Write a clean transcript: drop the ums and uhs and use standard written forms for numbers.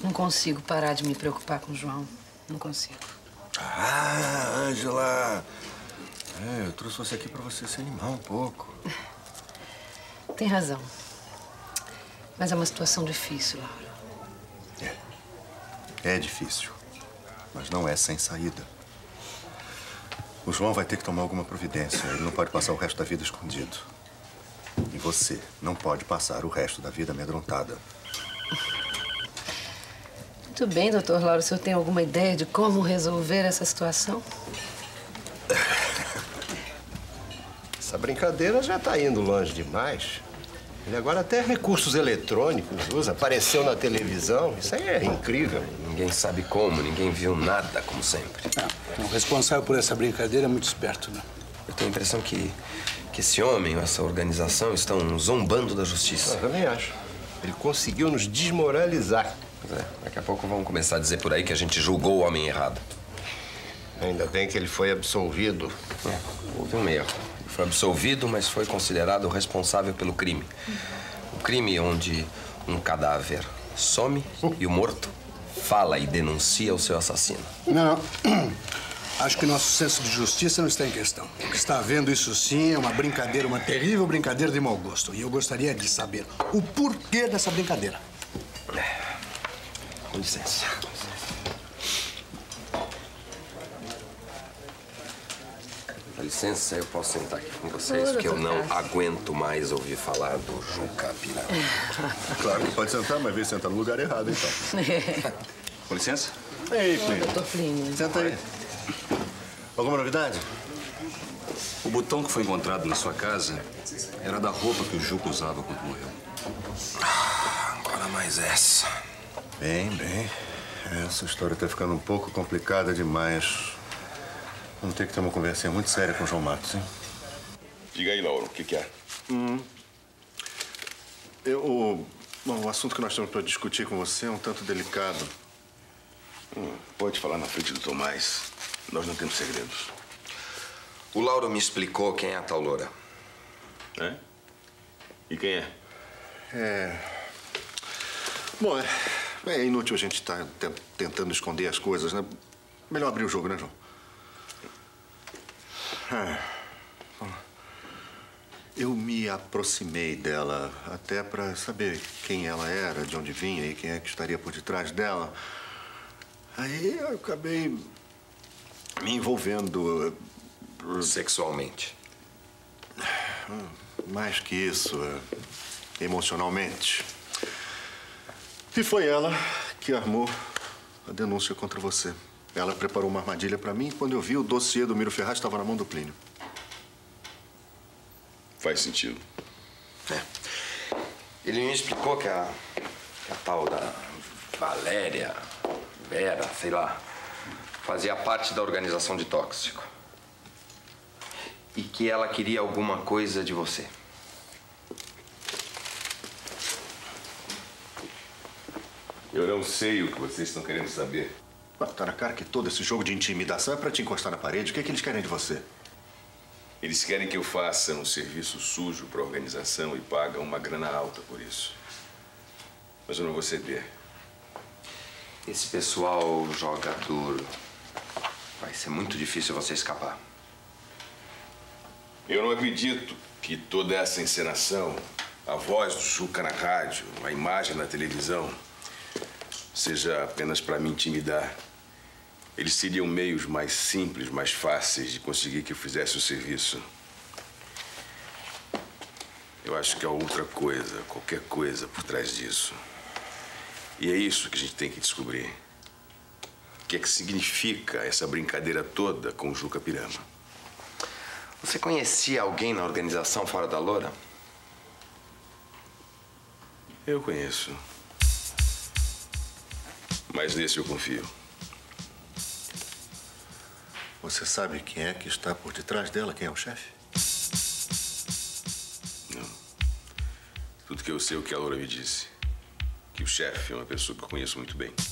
Não consigo parar de me preocupar com o João. Não consigo. Ah, Ângela! Eu trouxe você aqui pra você se animar um pouco. Tem razão. Mas é uma situação difícil, Lauro. É difícil. Mas não é sem saída. O João vai ter que tomar alguma providência. Ele não pode passar o resto da vida escondido. E você não pode passar o resto da vida amedrontada. Muito bem, doutor Lauro. O senhor tem alguma ideia de como resolver essa situação? Essa brincadeira já tá indo longe demais. Ele agora até recursos eletrônicos usa. Apareceu na televisão. Isso aí é incrível. Ninguém sabe como, ninguém viu nada, como sempre. O responsável por essa brincadeira é muito esperto, né? Eu tenho a impressão que esse homem, essa organização, estão zombando da justiça. Eu também acho. Ele conseguiu nos desmoralizar. Pois é, daqui a pouco vão começar a dizer por aí que a gente julgou o homem errado. Ainda bem que ele foi absolvido. Houve um erro. Ele foi absolvido, mas foi considerado o responsável pelo crime. O crime onde um cadáver some e o morto fala e denuncia o seu assassino. Não. Acho que nosso senso de justiça não está em questão. O que está havendo, isso sim, é uma brincadeira, uma terrível brincadeira de mau gosto. E eu gostaria de saber o porquê dessa brincadeira. Com licença. Dá licença, eu posso sentar aqui com vocês, porque eu não aguento mais ouvir falar do Juca Pirama. Claro que pode sentar, mas veio sentar no lugar errado, então. Com licença? Ei, Plínio. Doutor Plínio. Senta aí. Alguma novidade? O botão que foi encontrado na sua casa era da roupa que o Juca usava quando morreu. Agora mais essa. Bem. Essa história tá ficando um pouco complicada demais. Vamos ter que ter uma conversinha muito séria com o João Matos, hein? Diga aí, Lauro, o que é? Bom, o assunto que nós temos para discutir com você é um tanto delicado. Pode falar na frente do Tomás. Nós não temos segredos. O Lauro me explicou quem é a tal loura. É? E quem é? Bom, é inútil a gente estar tentando esconder as coisas, né? Melhor abrir o jogo, né, João? Eu me aproximei dela até para saber quem ela era, de onde vinha e quem é que estaria por detrás dela. Aí eu acabei me envolvendo... Sexualmente. Mais que isso, emocionalmente. E foi ela que armou a denúncia contra você. Ela preparou uma armadilha para mim e quando eu vi, o dossiê do Miro Ferraz estava na mão do Plínio. Faz sentido. Ele me explicou que a tal da Valéria, Vera, sei lá, fazia parte da organização de tóxico. E que ela queria alguma coisa de você. Eu não sei o que vocês estão querendo saber. Tá na cara que todo esse jogo de intimidação é para te encostar na parede. O que é que eles querem de você? Eles querem que eu faça um serviço sujo para a organização e pagam uma grana alta por isso. Mas eu não vou ceder. Esse pessoal joga duro. Vai ser muito difícil você escapar. Eu não acredito que toda essa encenação, a voz do Juca na rádio, a imagem na televisão, seja apenas para me intimidar. Eles seriam meios mais simples, mais fáceis de conseguir que eu fizesse o serviço. Eu acho que há outra coisa, qualquer coisa por trás disso. E é isso que a gente tem que descobrir. O que é que significa essa brincadeira toda com o Juca Pirama? Você conhecia alguém na organização fora da loura? Eu conheço. Mas nesse eu confio. Você sabe quem é que está por detrás dela? Quem é o chefe? Não. Tudo que eu sei é o que a Laura me disse. Que o chefe é uma pessoa que eu conheço muito bem.